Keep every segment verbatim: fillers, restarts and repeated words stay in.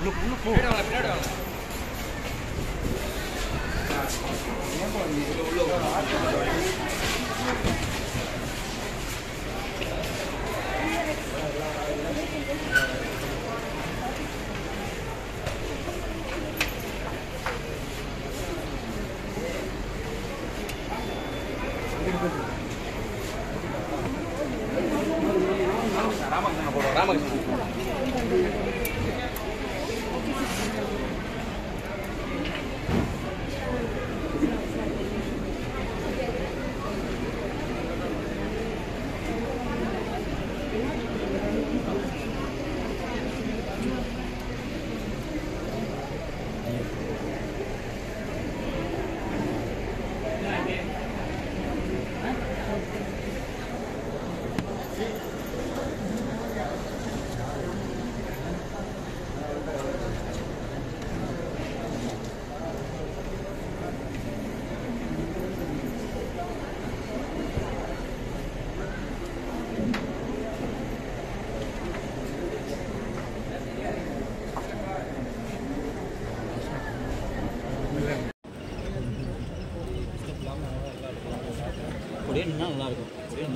நல்லா இருக்கும்.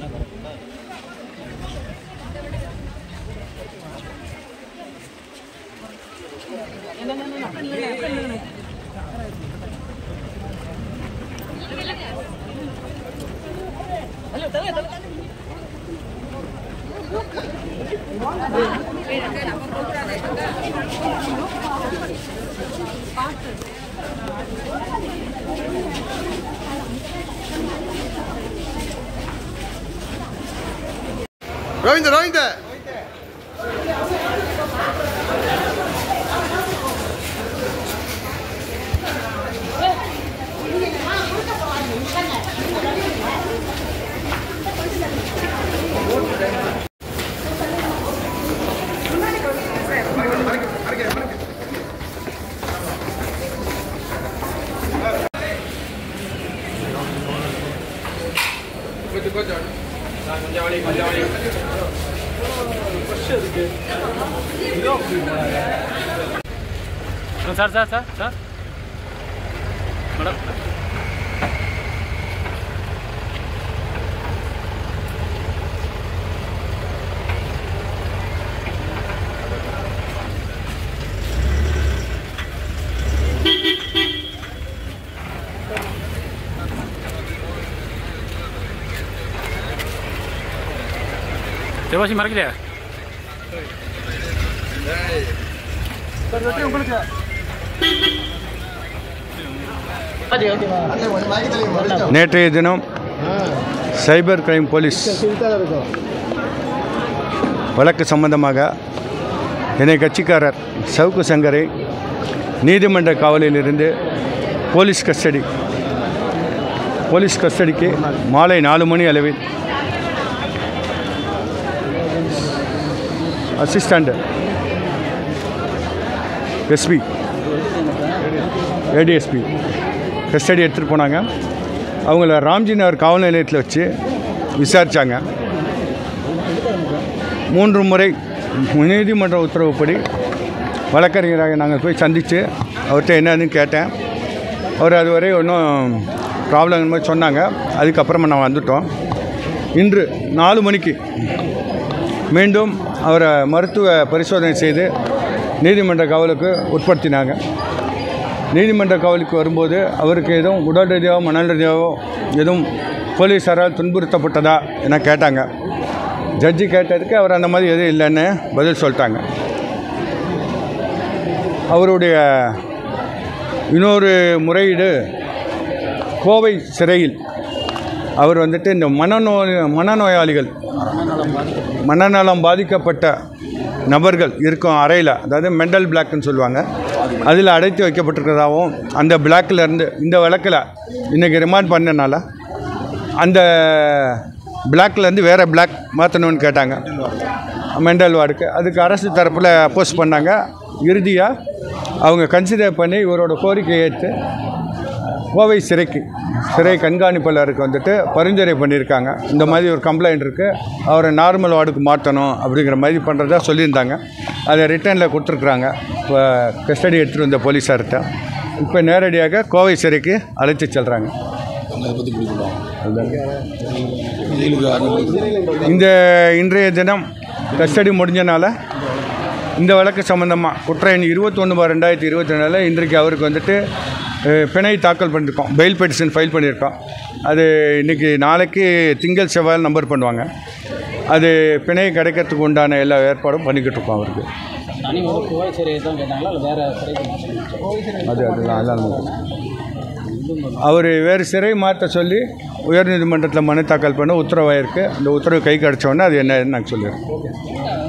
Ravindra, Ravindra. Sir, sir, sir, sir. Madam. Coba sih market ya. நேற்றைய தினம் சைபர் கிரைம் போலீஸ் வழக்கு சம்பந்தமாக என்னை கட்சிக்காரர் சவுக்கு சங்கரை நீதிமன்ற காவலிலிருந்து போலீஸ் கஸ்டடி போலீஸ் கஸ்டடிக்கு மாலை நாலு மணி அளவில் அசிஸ்டண்ட் எஸ்பி ஏடிஎஸ்பி கஸ்டடி எடுத்துகிட்டு போனாங்க. அவங்கள ராம்ஜி நகர் காவல் நிலையத்தில் வச்சு விசாரித்தாங்க. மூன்று முறை நீதிமன்ற உத்தரவுப்படி வழக்கறிஞராக நாங்கள் போய் சந்தித்து அவர்கிட்ட என்னன்னு கேட்டேன். அவர் அதுவரை ஒன்றும் ப்ராப்ளம் மாதிரி சொன்னாங்க. அதுக்கப்புறமா நான் வந்துட்டோம். இன்று நாலு மணிக்கு மீண்டும் அவரை மருத்துவ பரிசோதனை செய்து நீதிமன்ற காவலுக்கு உட்படுத்தினாங்க. நீதிமன்ற காவலுக்கு வரும்போது அவருக்கு எதுவும் உடல் ரீதியாகவோ மனல் ரீதியாகவோ எதுவும் போலீஸாரால் துன்புறுத்தப்பட்டதா என கேட்டாங்க. ஜட்ஜி கேட்டதுக்கு அவர் அந்த மாதிரி எதுவும் இல்லைன்னு பதில் சொல்லிட்டாங்க. அவருடைய இன்னொரு முறையீடு கோவை சிறையில் அவர் வந்துட்டு இந்த மனநோய் மனநோயாளிகள் மனநலம் பாதிக்கப்பட்ட நபர்கள் இருக்கும் அறையில், அதாவது மெண்டல் பிளாக்னு சொல்லுவாங்க, அதில் அடைத்து வைக்கப்பட்டிருக்கிறதாகவும் அந்த பிளாக்கிலேருந்து இந்த வழக்கில் இன்றைக்கி ரிமாண்ட் பண்ணனால அந்த பிளாக்லேருந்து வேறு பிளாக் மாற்றணும்னு கேட்டாங்க மெண்டல் வார்டுக்கு. அதுக்கு அரசு தரப்பில் அப்போஸ் பண்ணாங்க. இறுதியாக அவங்க கன்சிடர் பண்ணி இவரோட கோரிக்கையை ஏற்று கோவை சிறைக்கு சிறை கண்காணிப்பாளருக்கு வந்துட்டு பரிந்துரை பண்ணியிருக்காங்க. இந்த மாதிரி ஒரு கம்ப்ளைண்ட் இருக்குது, அவரை நார்மல் வார்டுக்கு மாற்றணும் அப்படிங்கிற மாதிரி பண்ணுறதா சொல்லியிருந்தாங்க. அதை ரிட்டர்னில் கொடுத்துருக்குறாங்க. இப்போ கஸ்டடி எடுத்துகிட்டு வந்த போலீஸார்கிட்ட இப்போ நேரடியாக கோவை சிறைக்கு அழைச்சி செல்கிறாங்க. இந்த இன்றைய தினம் கஸ்டடி முடிஞ்சனால இந்த வழக்கு சம்மந்தமாக குற்ற எண் இருபத்தொன்று பார் ரெண்டாயிரத்தி இருபத்தி ரெண்டில் இன்றைக்கு அவருக்கு வந்துட்டு பிணை தாக்கல் பண்ணியிருக்கோம், பெயில் பெட்டிஷன் ஃபைல் பண்ணியிருக்கோம். அது இன்றைக்கி நாளைக்கு திங்கள் செவ்வாய் நம்பர் பண்ணுவாங்க. அது பிணை கிடைக்கிறதுக்கு உண்டான எல்லா ஏற்பாடும் பண்ணிக்கிட்டு இருக்கோம். அவருக்கு அது அதெல்லாம் அதெல்லாம் அவர் வேறு சிறை மாற்ற சொல்லி உயர்நீதிமன்றத்தில் மனு தாக்கல் பண்ண உத்தரவாயிருக்கு. அந்த உத்தரவு கை கிடச்சோன்னே அது என்னன்னு நாங்கள் சொல்லிடுறோம்.